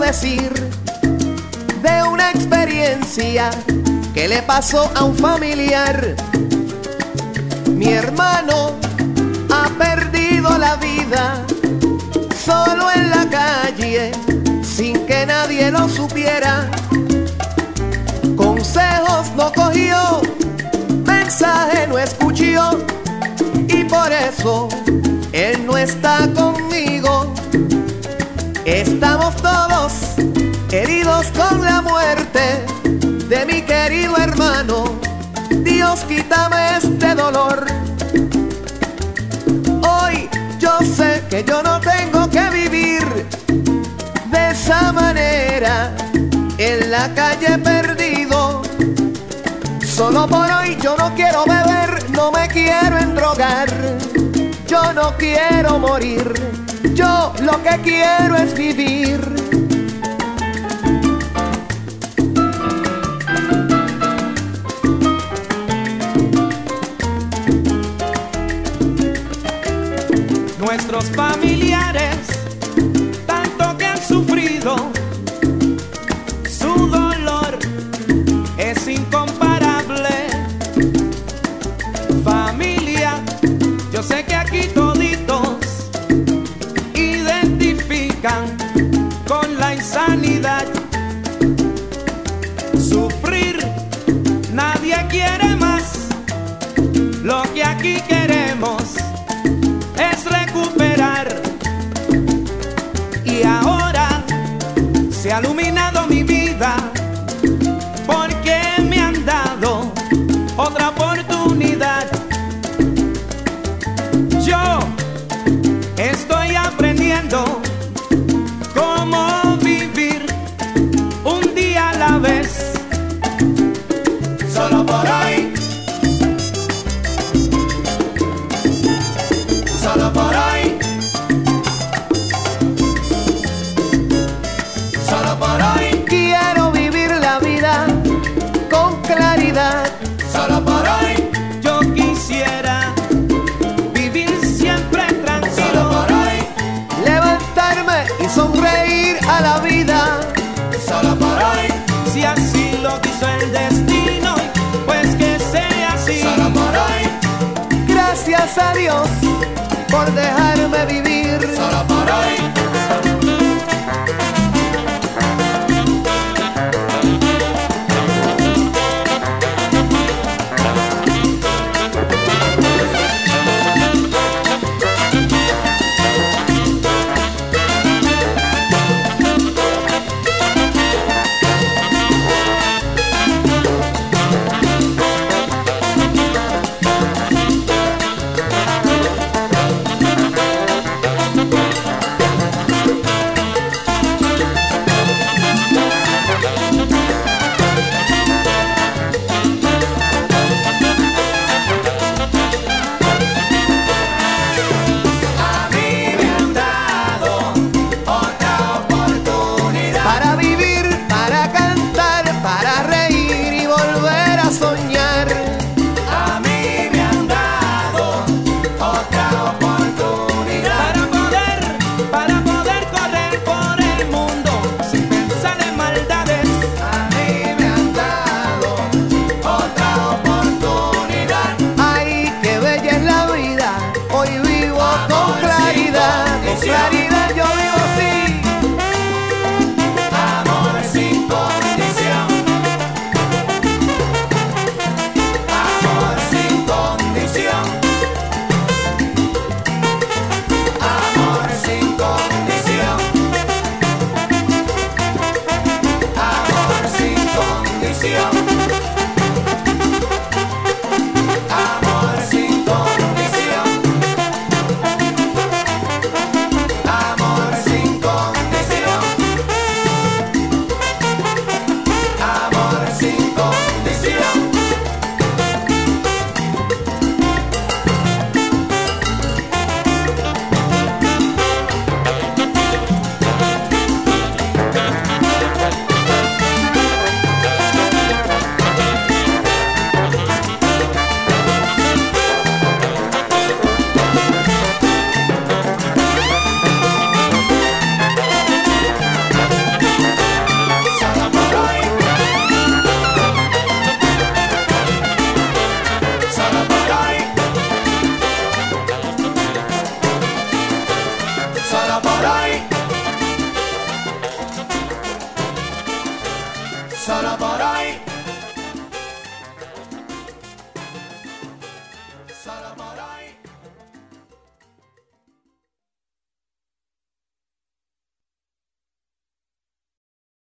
decir de una experiencia que le pasó a un familiar. Mi hermano ha perdido la vida solo en la calle, sin que nadie lo supiera. Consejos no cogió, mensaje no escuchó, y por eso él no está conmigo. Estamos todos heridos con la muerte de mi querido hermano. Dios, quítame este dolor. Hoy yo sé que yo no tengo que vivir de esa manera, en la calle perdido. Solo por hoy yo no quiero beber, no me quiero endrogar, yo no quiero morir, yo lo que quiero es vivir. Nuestros familiares, tanto que han sufrido, su dolor es incomparable. Familia, yo sé que aquí toditos identifican con la insanidad. Sufrir, nadie quiere más. Lo que aquí queremos es recuperar. Y ahora se ha iluminado mi vida, porque me han dado otra oportunidad. Yo estoy aprendiendo cómo vivir un día a la vez. Solo por hoy, solo por hoy, solo por hoy. Quiero vivir la vida con claridad. Solo por hoy yo quisiera vivir siempre tranquilo. Solo por hoy Levantarme y sonreír a la vida. solo por hoy. Si así lo quiso el destino, pues que sea así. Solo por hoy. Gracias a Dios por dejarme vivir. Solo por hoy.